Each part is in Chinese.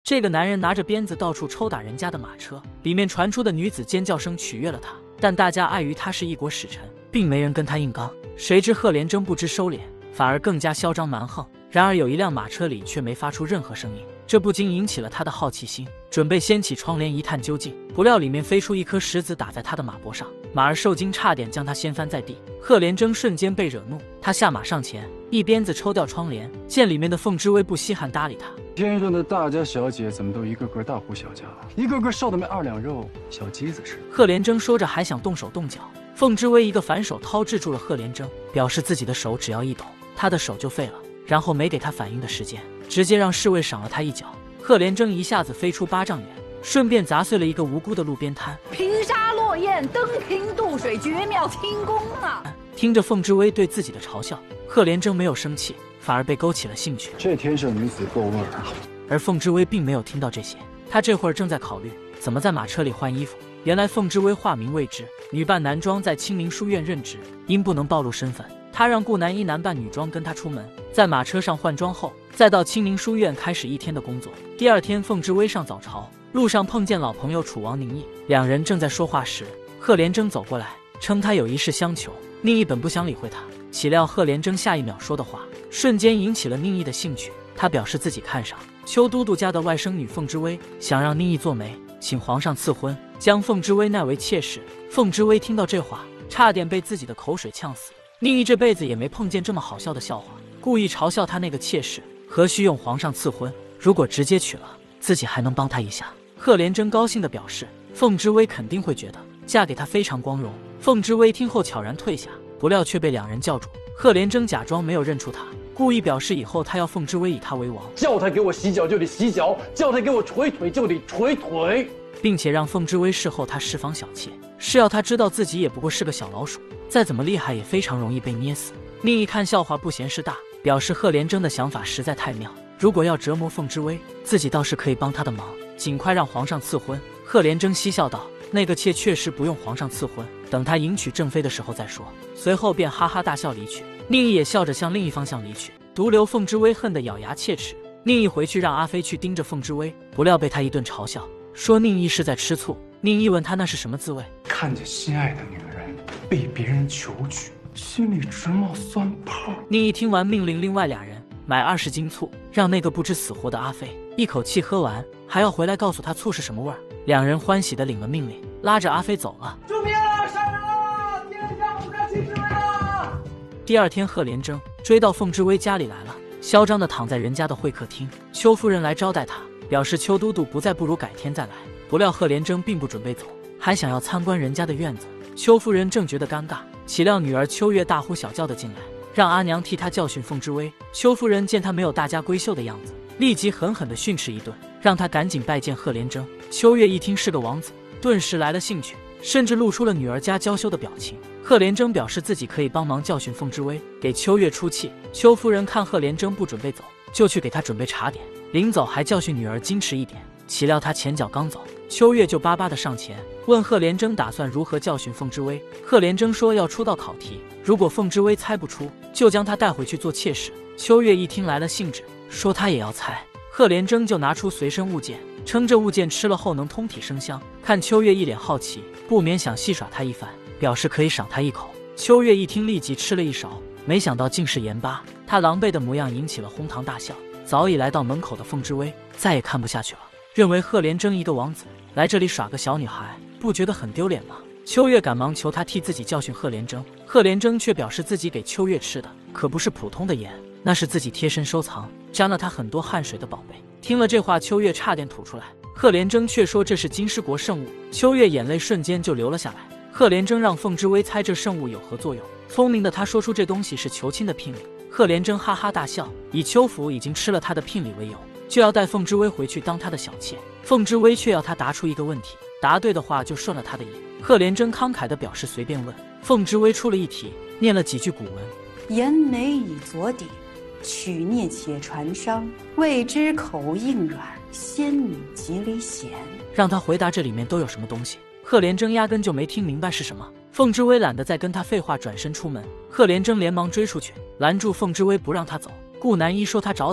这个男人拿着鞭子到处抽打人家的马车，里面传出的女子尖叫声取悦了他，但大家碍于他是一国使臣，并没人跟他硬刚。谁知赫连征不知收敛，反而更加嚣张蛮横。然而有一辆马车里却没发出任何声音，这不禁引起了他的好奇心，准备掀起窗帘一探究竟。不料里面飞出一颗石子打在他的马脖上，马儿受惊，差点将他掀翻在地。赫连征瞬间被惹怒，他下马上前，一鞭子抽掉窗帘。见里面的凤之薇不稀罕搭理他， 天上的大家小姐怎么都一个个大呼小叫，一个个瘦的没2两肉，小鸡子吃。 赫连征说着还想动手动脚，凤之薇一个反手掏制住了赫连征，表示自己的手只要一抖，他的手就废了。然后没给他反应的时间，直接让侍卫赏了他一脚。赫连征一下子飞出8丈远，顺便砸碎了一个无辜的路边摊。 平沙落雁，登平渡水，绝妙轻功啊！ 听着凤之薇对自己的嘲笑，赫连征没有生气，反而被勾起了兴趣。 这天生女子够味儿啊！ 而凤之薇并没有听到这些，她这会儿正在考虑怎么在马车里换衣服。原来凤之薇化名未知，女扮男装，在清明书院任职，因不能暴露身份，他让顾南一男扮女装跟他出门，在马车上换装后，再到清明书院开始一天的工作。第二天，凤之薇上早朝，路上碰见老朋友楚王宁毅，两人正在说话时，赫连征走过来，称他有一事相求。宁毅本不想理会他，岂料赫连征下一秒说的话，瞬间引起了宁毅的兴趣。他表示自己看上邱都督家的外甥女凤之薇，想让宁毅做媒，请皇上赐婚，将凤之薇纳为妾室。凤之薇听到这话，差点被自己的口水呛死。宁毅这辈子也没碰见这么好笑的笑话，故意嘲笑他那个妾室，何须用皇上赐婚？如果直接娶了，自己还能帮他一下。赫连征高兴地表示，凤之薇肯定会觉得嫁给他非常光荣。凤之薇听后悄然退下，不料却被两人叫住。赫连征假装没有认出他，故意表示以后他要凤之薇以他为王， 叫他给我洗脚就得洗脚，叫他给我捶腿就得捶腿， 并且让凤之薇事后他释放小妾，是要他知道自己也不过是个小老鼠，再怎么厉害也非常容易被捏死。宁毅看笑话不嫌事大，表示赫连征的想法实在太妙，如果要折磨凤之薇，自己倒是可以帮他的忙，尽快让皇上赐婚。赫连征嬉笑道，那个妾确实不用皇上赐婚，等他迎娶正妃的时候再说。随后便哈哈大笑离去。宁毅也笑着向另一方向离去，独留凤之薇恨得咬牙切齿。宁毅回去让阿飞去盯着凤之薇，不料被他一顿嘲笑，说宁毅是在吃醋。宁毅问他那是什么滋味， 看见心爱的女人被别人求娶，心里直冒酸泡。 宁毅听完命令另外俩人买20斤醋，让那个不知死活的阿飞一口气喝完，还要回来告诉他醋是什么味儿。两人欢喜地领了命令，拉着阿飞走了。 救命啊！杀人了！天下不可欺之为啊！ 第二天，赫连征追到凤之薇家里来了，嚣张地躺在人家的会客厅。邱夫人来招待他，表示邱都督不在，不如改天再来。不料赫连征并不准备走，还想要参观人家的院子。邱夫人正觉得尴尬，岂料女儿邱月大呼小叫的进来，让阿娘替她教训凤之薇。邱夫人见她没有大家闺秀的样子，立即狠狠地训斥一顿，让她赶紧拜见赫连征。邱月一听是个王子，顿时来了兴趣，甚至露出了女儿家娇羞的表情。赫连征表示自己可以帮忙教训凤之薇，给邱月出气。邱夫人看赫连征不准备走，就去给他准备茶点，临走还教训女儿矜持一点。岂料他前脚刚走，邱月就巴巴地上前问赫连征打算如何教训凤之薇。赫连征说要出道考题，如果凤之薇猜不出，就将她带回去做妾室。邱月一听来了兴致，说他也要猜。赫连征就拿出随身物件，称这物件吃了后能通体生香。看邱月一脸好奇，不免想戏耍他一番，表示可以赏他一口。邱月一听立即吃了一勺，没想到竟是盐巴。他狼狈的模样引起了哄堂大笑。早已来到门口的凤之薇再也看不下去了，认为赫连征一个王子来这里耍个小女孩，不觉得很丢脸吗？邱月赶忙求他替自己教训赫连征，赫连征却表示自己给邱月吃的可不是普通的盐，那是自己贴身收藏，沾了他很多汗水的宝贝。听了这话，邱月差点吐出来。赫连征却说这是金狮国圣物，邱月眼泪瞬间就流了下来。赫连征让凤之薇猜这圣物有何作用，聪明的他说出这东西是求亲的聘礼。赫连征哈哈大笑，以邱府已经吃了他的聘礼为由，就要带凤之薇回去当他的小妾。凤之薇却要他答出一个问题，答对的话就顺了他的意。赫连征慷慨地表示随便问。凤之薇出了一题，念了几句古文： 言美以左鼎，曲念且传商，未知口硬软，仙女极离弦。 让他回答这里面都有什么东西。赫连征压根就没听明白是什么。凤之薇懒得再跟他废话，转身出门。赫连征连忙追出去，拦住凤之薇不让他走。顾南一说他找打，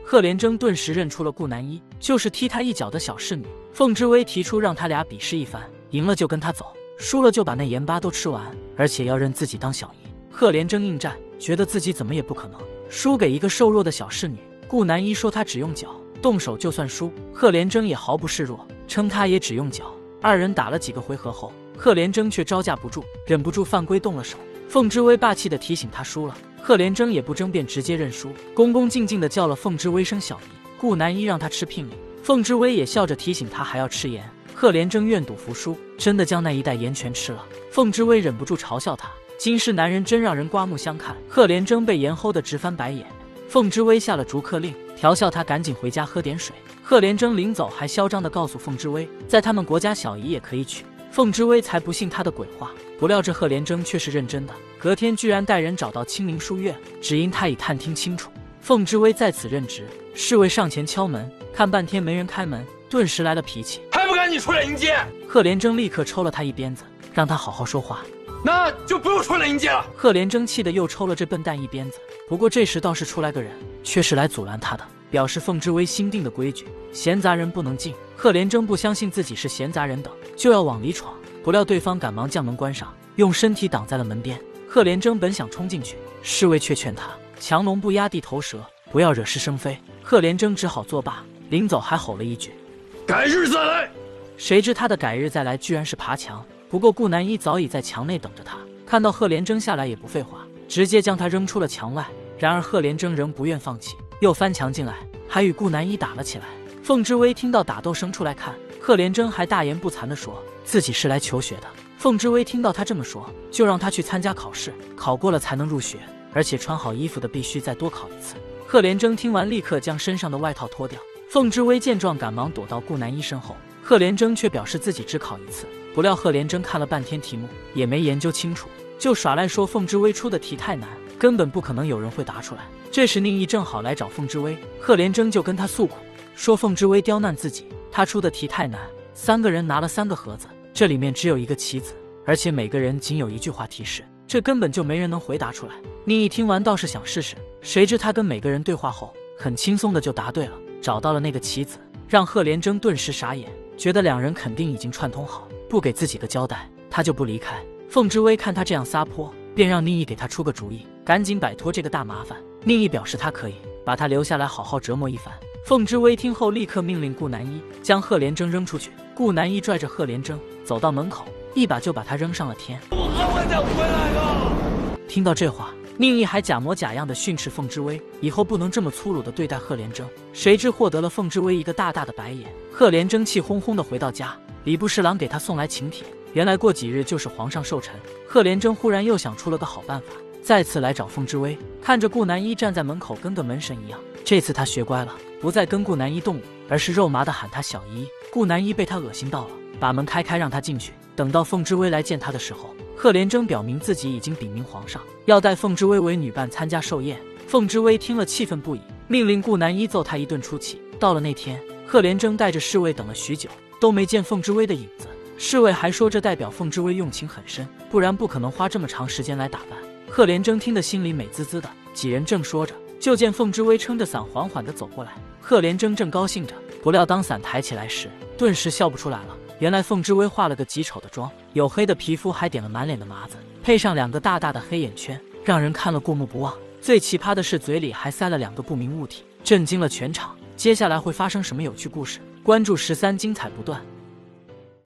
贺连征顿时认出了顾南一，就是踢他一脚的小侍女。凤之薇提出让他俩比试一番，赢了就跟他走，输了就把那盐巴都吃完，而且要认自己当小姨。贺连征应战，觉得自己怎么也不可能输给一个瘦弱的小侍女。顾南一说他只用脚，动手就算输。贺连征也毫不示弱，称他也只用脚。二人打了几个回合后，贺连征却招架不住，忍不住犯规动了手。凤之薇霸气地提醒他输了，贺连征也不争辩，直接认输，恭恭敬敬地叫了凤之薇声小姨。顾南一让他吃聘礼，凤之薇也笑着提醒他还要吃盐。贺连征愿赌服输，真的将那一袋盐全吃了。凤之薇忍不住嘲笑他，今世男人真让人刮目相看。贺连征被盐齁得直翻白眼，凤之薇下了逐客令，调笑他赶紧回家喝点水。贺连征临走还嚣张地告诉凤之薇，在他们国家小姨也可以娶。凤之薇才不信他的鬼话，不料这贺连征却是认真的，隔天居然带人找到清明书院，只因他已探听清楚。凤之薇在此任职，侍卫上前敲门，看半天没人开门，顿时来了脾气， 还不赶紧出来迎接！ 贺连征立刻抽了他一鞭子，让他好好说话。 那就不用出来迎接了。 贺连征气得又抽了这笨蛋一鞭子。不过这时倒是出来个人，却是来阻拦他的，表示凤之薇新定的规矩，闲杂人不能进。贺连征不相信自己是闲杂人等，就要往里闯，不料对方赶忙将门关上，用身体挡在了门边。贺连征本想冲进去，侍卫却劝他强龙不压地头蛇，不要惹是生非。贺连征只好作罢，临走还吼了一句改日再来。 谁知他的改日再来居然是爬墙。不过顾南一早已在墙内等着他，看到贺连征下来也不废话，直接将他扔出了墙外。然而贺连征仍不愿放弃，又翻墙进来，还与顾南一打了起来。凤之薇听到打斗声出来看，贺连征还大言不惭地说自己是来求学的。凤之薇听到他这么说，就让他去参加考试，考过了才能入学，而且穿好衣服的必须再多考一次。贺连征听完立刻将身上的外套脱掉。凤之薇见状赶忙躲到顾南一身后，贺连征却表示自己只考一次。不料贺连征看了半天题目也没研究清楚，就耍赖说凤之薇出的题太难，根本不可能有人会答出来。这时宁毅正好来找凤之薇，贺连征就跟他诉苦，说凤之薇刁难自己，他出的题太难，3个人拿了3个盒子，这里面只有一个棋子，而且每个人仅有一句话提示，这根本就没人能回答出来。宁毅听完倒是想试试，谁知他跟每个人对话后，很轻松的就答对了，找到了那个棋子，让贺连征顿时傻眼，觉得两人肯定已经串通好，不给自己个交代，他就不离开。凤之薇看他这样撒泼，便让宁毅给他出个主意，赶紧摆脱这个大麻烦。宁毅表示他可以把他留下来好好折磨一番。凤之薇听后立刻命令顾南一将贺连征扔出去。顾南一拽着贺连征走到门口，一把就把他扔上了天。 我还会再回来的。 听到这话，宁毅还假模假样的训斥凤之薇，以后不能这么粗鲁的对待贺连征。谁知获得了凤之薇一个大大的白眼。贺连征气哄哄的回到家，礼部侍郎给他送来请帖，原来过几日就是皇上寿辰。贺连征忽然又想出了个好办法，再次来找凤之薇。看着顾南一站在门口跟个门神一样，这次他学乖了，不再跟顾南一动武，而是肉麻的喊他小姨。顾南一被他恶心到了，把门开让他进去。等到凤之薇来见他的时候，贺连征表明自己已经禀明皇上，要带凤之薇为女伴参加寿宴。凤之薇听了气愤不已，命令顾南一揍他一顿出气。到了那天，贺连征带着侍卫等了许久，都没见凤之薇的影子。侍卫还说这代表凤之薇用情很深，不然不可能花这么长时间来打扮。贺连征听得心里美滋滋的，几人正说着，就见凤之薇撑着伞缓缓地走过来。贺连征正高兴着，不料当伞抬起来时，顿时笑不出来了。原来凤之薇化了个极丑的妆，黝黑的皮肤还点了满脸的麻子，配上2个大大的黑眼圈，让人看了过目不忘。最奇葩的是嘴里还塞了2个不明物体，震惊了全场。接下来会发生什么有趣故事？关注13，精彩不断。